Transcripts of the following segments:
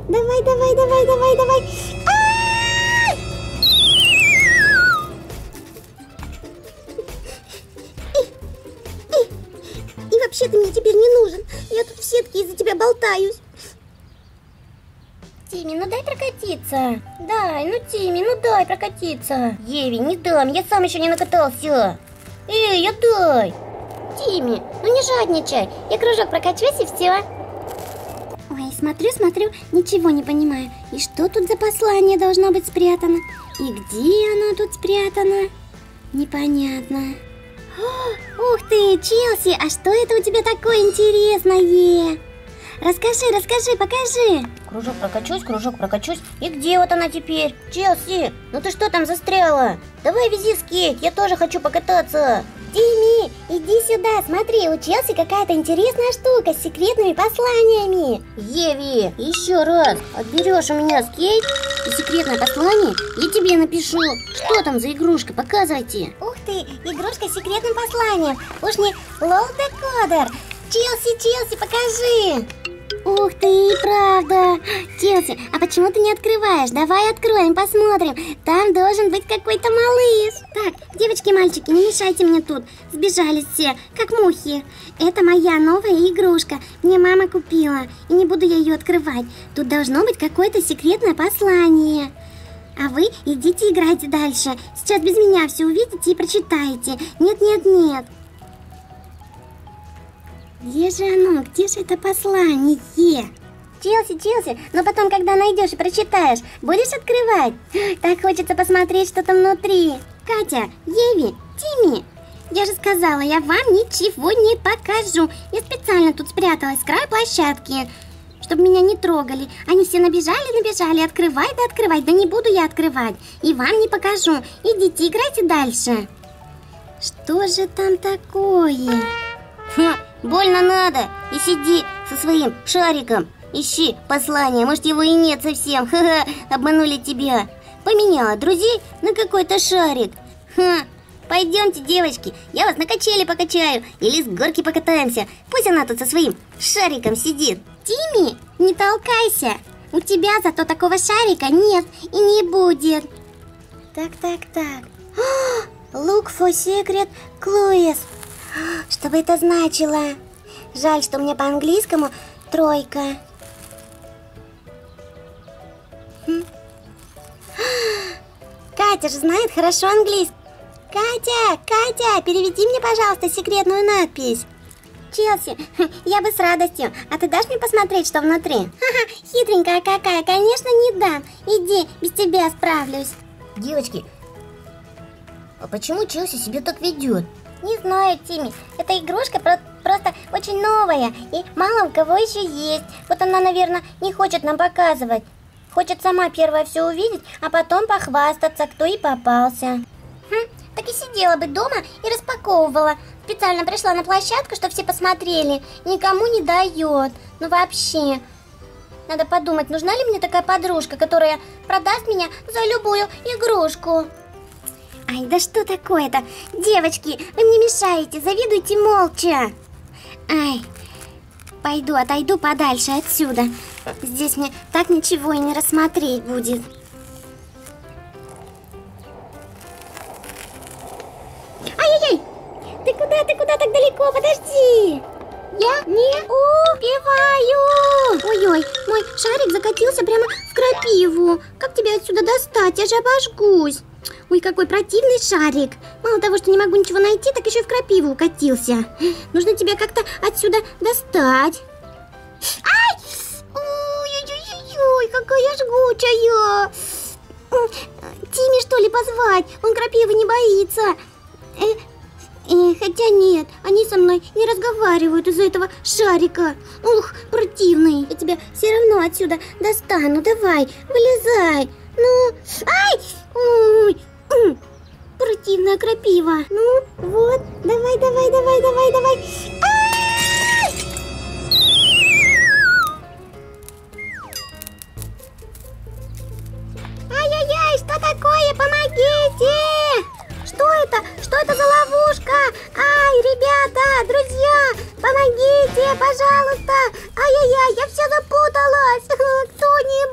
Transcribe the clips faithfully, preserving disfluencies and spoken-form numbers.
Давай, давай, давай, давай, давай. Ай! И вообще ты мне теперь не нужен. Я тут в сетке из-за тебя болтаюсь. Тимми, ну дай прокатиться. Дай, ну Тимми, ну дай прокатиться. Еве, не дам, я сам еще не накатался. Эй, я дай. Тимми, ну не жадничай. Я кружок прокачусь и все. Ой, смотрю, смотрю, ничего не понимаю. И что тут за послание должно быть спрятано? И где оно тут спрятано? Непонятно. О, ух ты, Челси, а что это у тебя такое интересное? Расскажи, расскажи, покажи. Кружок прокачусь, кружок прокачусь. И где вот она теперь? Челси, ну ты что там застряла? Давай вези скейт, я тоже хочу покататься. Тимми, иди сюда, смотри, у Челси какая-то интересная штука с секретными посланиями. Еви, еще раз отберешь у меня скейт и секретное послание, я тебе напишу. Что там за игрушка, показывайте. Ух ты, игрушка с секретным посланием. Уж не лол-декодер. Челси, Челси, покажи. Ух ты, правда. Челси, а почему ты не открываешь? Давай откроем, посмотрим. Там должен быть какой-то малыш. Так, девочки и мальчики, не мешайте мне тут. Сбежались все, как мухи. Это моя новая игрушка. Мне мама купила. И не буду я ее открывать. Тут должно быть какое-то секретное послание. А вы идите играйте дальше. Сейчас без меня все увидите и прочитаете. Нет, нет, нет. Где же оно? Где же это послание? Челси, Челси, но потом, когда найдешь и прочитаешь, будешь открывать? Так хочется посмотреть, что там внутри. Катя, Еви, Тимми, я же сказала, я вам ничего не покажу. Я специально тут спряталась с края площадки, чтобы меня не трогали. Они все набежали, набежали, открывай да открывай. Да не буду я открывать, и вам не покажу. Идите, играйте дальше. Что же там такое? Ха, больно надо. И сиди со своим шариком. Ищи послание, может его и нет совсем. Ха-ха, обманули тебя. Поменяла друзей на какой-то шарик. Ха, пойдемте, девочки, я вас на качели покачаю. Или с горки покатаемся. Пусть она тут со своим шариком сидит. Тимми, не толкайся. У тебя зато такого шарика нет и не будет. Так, так, так. Look for secret clues. Что бы это значило? Жаль, что у меня по-английскому тройка. Хм. Катя же знает хорошо английский. Катя, Катя, переведи мне, пожалуйста, секретную надпись. Челси, я бы с радостью. А ты дашь мне посмотреть, что внутри? Ха-ха, хитренькая какая, конечно, не дам. Иди, без тебя справлюсь. Девочки, а почему Челси себя так ведет? Не знаю, Тимми, эта игрушка про просто очень новая, и мало у кого еще есть. Вот она, наверное, не хочет нам показывать. Хочет сама первая все увидеть, а потом похвастаться, кто и попался. Хм, так и сидела бы дома и распаковывала. Специально пришла на площадку, чтобы все посмотрели. Никому не дает. Ну вообще, надо подумать, нужна ли мне такая подружка, которая продаст меня за любую игрушку. Ай, да что такое-то? Девочки, вы мне мешаете, завидуйте молча. Ай, пойду, отойду подальше отсюда. Здесь мне так ничего и не рассмотреть будет. Ай-яй-яй! Ты куда, ты куда так далеко? Подожди! Я не успеваю! Ой-ой, мой шарик закатился прямо в крапиву. Как тебя отсюда достать? Я же обожгусь. Ой, какой противный шарик. Мало того, что не могу ничего найти, так еще и в крапиву укатился. Нужно тебя как-то отсюда достать. Ай! Ой-ой-ой, какая жгучая. Тимми, что ли, позвать? Он крапивы не боится. Э, э, хотя нет, они со мной не разговаривают из-за этого шарика. Ух, противный. Я тебя все равно отсюда достану. Давай, вылезай. Ну, ай! Ой, противная крапива. Ну, вот, давай, давай, давай, давай, давай. Ай! Ай-яй-яй, что такое? Помогите! Что это? Что это за ловушка? Ай, ребята, друзья, помогите, пожалуйста. Ай-яй-яй, я все запуталась. Кто-нибудь?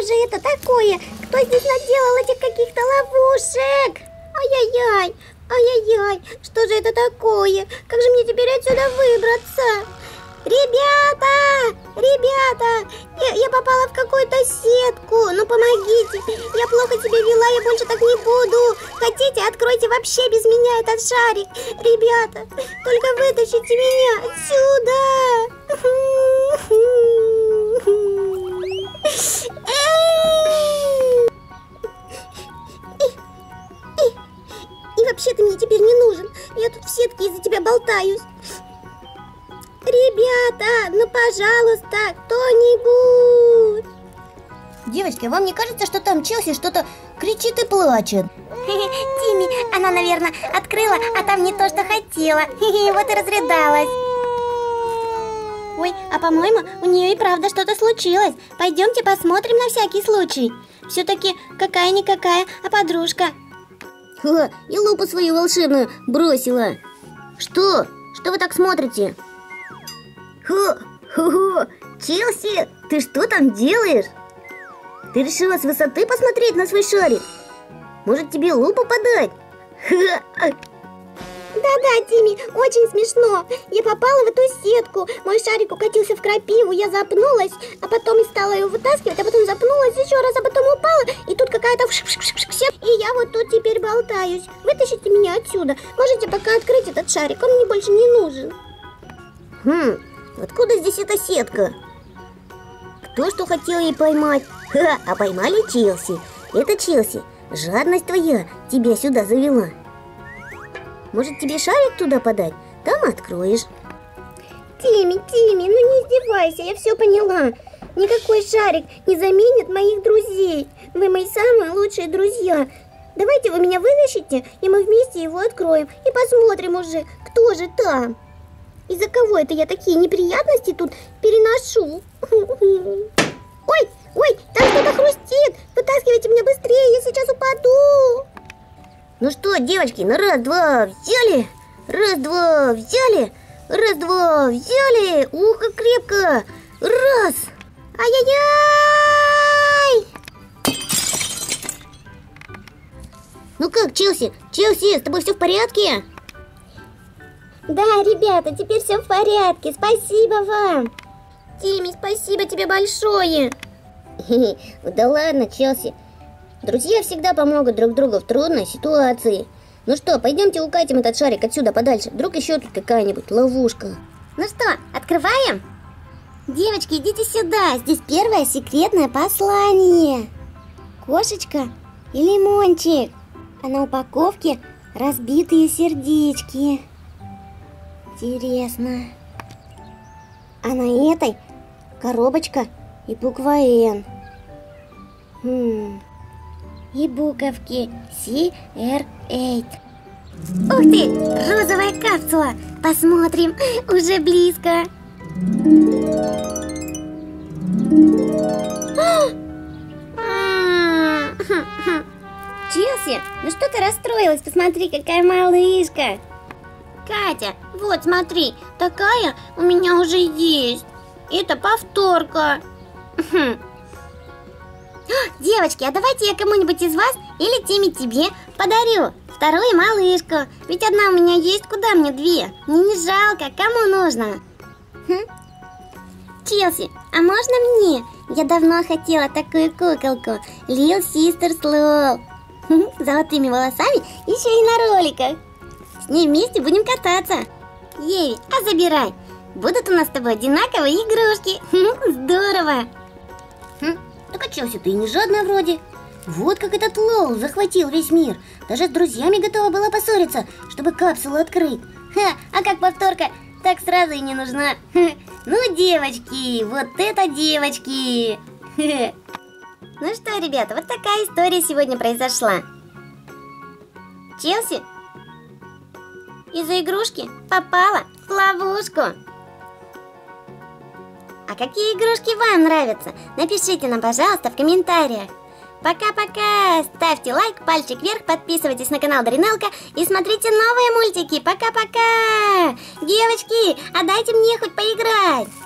же это такое? Кто здесь наделал этих каких-то ловушек? Ай-яй-яй, ай-яй-яй, что же это такое? Как же мне теперь отсюда выбраться? Ребята, ребята, я, я попала в какую-то сетку, ну помогите, я плохо себя вела, я больше так не буду. Хотите, откройте вообще без меня этот шарик. Ребята, только вытащите меня отсюда. И вообще ты мне теперь не нужен, я тут в сетке из-за тебя болтаюсь. Ребята, ну пожалуйста, кто-нибудь. Девочки, вам не кажется, что там Челси что-то кричит и плачет? Тимми, она, наверное, открыла, а там не то, что хотела. Вот и разрыдалась. Ой, а по-моему, у нее и правда что-то случилось. Пойдемте посмотрим на всякий случай. Все-таки какая-никакая, а подружка. Ха, и лупу свою волшебную бросила. Что? Что вы так смотрите? Хо-хо-хо, Челси, ты что там делаешь? Ты решила с высоты посмотреть на свой шарик? Может, тебе лупу подать? Да-да, Тимми, очень смешно. Я попала в эту сетку. Мой шарик укатился в крапиву, я запнулась, а потом стала ее вытаскивать, а потом запнулась еще раз, а потом упала, и тут какая-то сетка, и я вот тут теперь болтаюсь. Вытащите меня отсюда. Можете пока открыть этот шарик, он мне больше не нужен. Хм, откуда здесь эта сетка? Кто что хотел ей поймать? Ха, а поймали Челси. Это Челси, жадность твоя тебя сюда завела. Может, тебе шарик туда подать? Там откроешь. Тимми, Тимми, ну не издевайся, я все поняла. Никакой шарик не заменит моих друзей. Вы мои самые лучшие друзья. Давайте вы меня вытащите, и мы вместе его откроем. И посмотрим уже, кто же там. Из-за кого это я такие неприятности тут переношу? Ой, ой, там что-то хрустит. Вытаскивайте меня быстрее, я сейчас упаду. Ну что, девочки, на раз-два взяли, раз-два взяли, раз-два взяли. Ух, как крепко. Раз. Ай-яй-яй! Ну как, Челси? Челси, с тобой все в порядке? Да, ребята, теперь все в порядке. Спасибо вам. Тимми, спасибо тебе большое. Да ладно, Челси. Друзья всегда помогут друг другу в трудной ситуации. Ну что, пойдемте укатим этот шарик отсюда подальше. Вдруг еще тут какая-нибудь ловушка. Ну что, открываем? Девочки, идите сюда. Здесь первое секретное послание. Кошечка и лимончик. А на упаковке разбитые сердечки. Интересно. А на этой коробочка и буква Н. Хм... И буковки си эр восемь. Ух ты, розовая капсула. Посмотрим, уже близко. Челси, ну что ты расстроилась? Посмотри, какая малышка. Катя, вот смотри, такая у меня уже есть. Это повторка. Девочки, а давайте я кому-нибудь из вас или Тимми тебе подарю вторую малышку. Ведь одна у меня есть, куда мне две? Мне не жалко, кому нужно? Хм? Челси, а можно мне? Я давно хотела такую куколку. Lil Sisters Lol. С золотыми волосами, еще и на роликах. С ней вместе будем кататься. Еви, а забирай. Будут у нас с тобой одинаковые игрушки. Здорово. Хм? Так а Челси, ты и не жадная вроде. Вот как этот Лол захватил весь мир. Даже с друзьями готова была поссориться, чтобы капсулу открыть. Ха, а как повторка, так сразу и не нужна. Ну, девочки, вот это девочки. Ну что, ребята, вот такая история сегодня произошла. Челси из-за игрушки попала в ловушку. А какие игрушки вам нравятся? Напишите нам, пожалуйста, в комментариях. Пока-пока! Ставьте лайк, пальчик вверх, подписывайтесь на канал Даринелка и смотрите новые мультики. Пока-пока! Девочки, а дайте мне хоть поиграть!